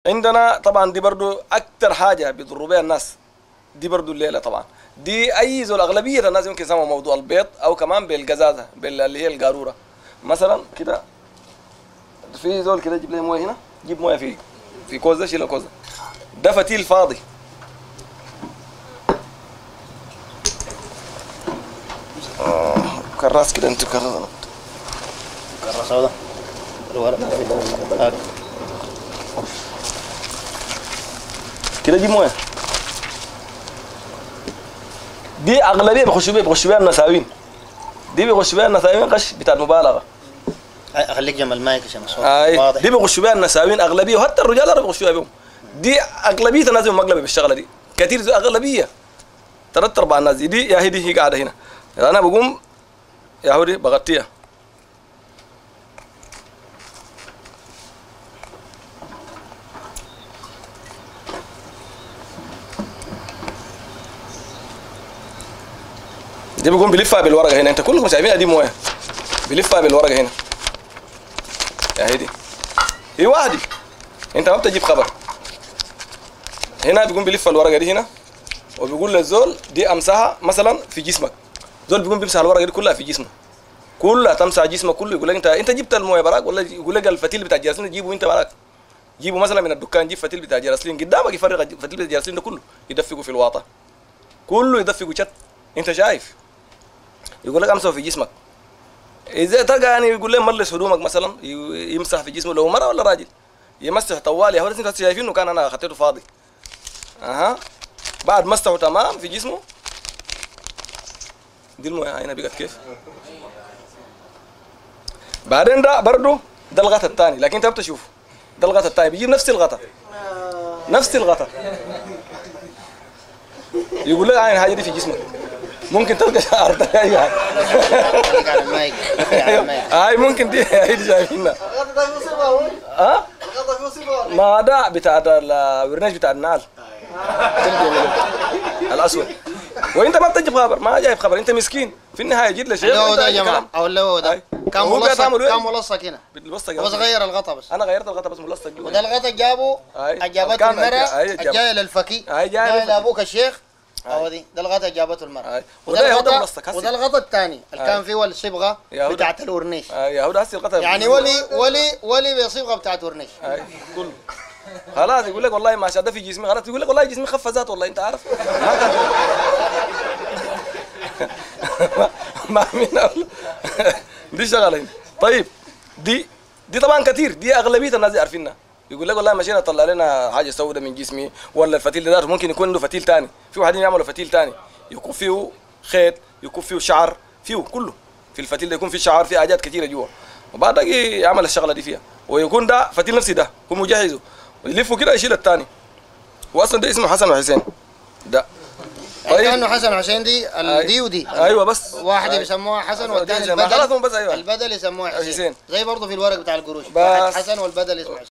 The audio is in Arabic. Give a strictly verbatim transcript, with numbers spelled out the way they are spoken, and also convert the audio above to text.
عندنا طبعا دي برضو اكتر حاجه بيضروا بها الناس، دي برضو الليله طبعا دي اي زول اغلبيه الناس يمكن يسموا موضوع البيض او كمان بالقزازه اللي هي القاروره مثلا كده. في زول كده جيب لي مويه هنا، جيب مويه في في كوزه، شيل الكوزه، ده فتيل فاضي. آه كراس كده انت كراس كراس هذا الورق كده جيب مويه. دي اغلبيه بيخشوا بيها بيخشوا بيها النساوين، دي بيخشوا بيها النساوين قش بتاع المبالغه. اخليك جنب المايك عشان الصوت واضح. دي بيخشوا بيها النساوين اغلبيه، وحتى الرجال بيخشوا بيها بهم. دي اغلبيه الناس مقلبه بالشغله دي كثير، زي اغلبيه ثلاث ارباع الناس دي يا هي دي هي قاعده هنا. انا بقوم يا هودي بغطيها. دي بيقوم بيلفها بالورقه هنا، انت كلكم شايفينها دي مويه، بيلفها بالورقه هنا يا هيدي، هي واحده انت ما بتجيب خبر. هنا بيقوم بيلف الورقه دي هنا وبيقول للزول دي امسحها مثلا في جسمك. زول بيقوم بيمسح الورقه دي كلها في جسمه، كلها تمسح جسمك كله. يقول لك انت انت جبت المويه براك، ولا يقول لك الفتيل بتاع الجراسين جيبه انت براك، جيبه مثلا من الدكان، جيب فتيل بتاع جراسين قدامك، يفرغ الفتيل بتاع الجراسين ده كله يدفقه في الواطه، كله يدفقه شت انت شايف. يقول لك امسحه في جسمك. اذا تلقى يعني يقول لهم ملص هدومك مثلا، يمسح في جسمه لو مره ولا راجل، يمسح طوال. يا هو انتوا شايفينه كان انا خطيته فاضي. اها بعد مسحه تمام في جسمه، دي المويه هنا بقت كيف. بعدين ده برضه ده الغطا الثاني، لكن انت بتشوف ده الغطا الثاني بيجيب نفس الغطا، نفس الغطا. يقول لك عين الحاجه دي في جسمك ممكن تلقى شعر ده. ايوه على المايك هاي ممكن دي هي دي شايفينها. الغطا ده فيه صبغه وين؟ ها؟ الغطا فيه صبغه. ما ده بتاع الورنيش بتاع النعال الاسود. وانت ما بتجيب خبر، ما جايب خبر، انت مسكين في النهايه جيت لشيء. هو ده يا جماعه، او اللي هو ده كان ملصق، كان ملصق هنا بس غير الغطا بس. انا غيرت الغطا بس ملصق جوا. وده الغطا جابه جابته المرأة الجايه للفقيه، جايه لابوك الشيخ. اهو دي ده الغطا جابته المرأة. وده الغطا ملصق. وده الغطا الثاني اللي كان فيه الصبغه بتاعت الورنيش. يا هو ده هسه الغطا يعني ولي ولي ولي بصبغه بتاعت ورنيش. اي كله خلاص. يقول لك والله ما شاده في جسمي، خلاص يقول لك والله جسمي خف ذات، والله انت عارف ما مين دي شغله. طيب دي دي طبعا كثير، دي اغلبيه الناس عارفينها. يقول لك والله مشينا طلع لنا حاجه سوداء من جسمي، ولا الفتيل ده ممكن يكون له فتيل ثاني. في واحدين يعملوا فتيل ثاني يكون فيه خيط، يكون فيه شعر، فيه كله في الفتيل ده يكون فيه شعر، فيه حاجات كثيره جوا، وبعد يعمل الشغله دي فيها، ويكون ده فتيل نفسي ده هو مجهزه ويلفه كده يشيل الثاني. واصلا ده اسمه حسن وحسين ده. طيب كانه حسن وحسين دي دي ودي. ايوه بس واحد بيسموها حسن والثاني البدل. بس ايوه البدل يسموها حسين. حسين زي برضه في الورق بتاع القروش، واحد حسن والبدل اسمه حسين.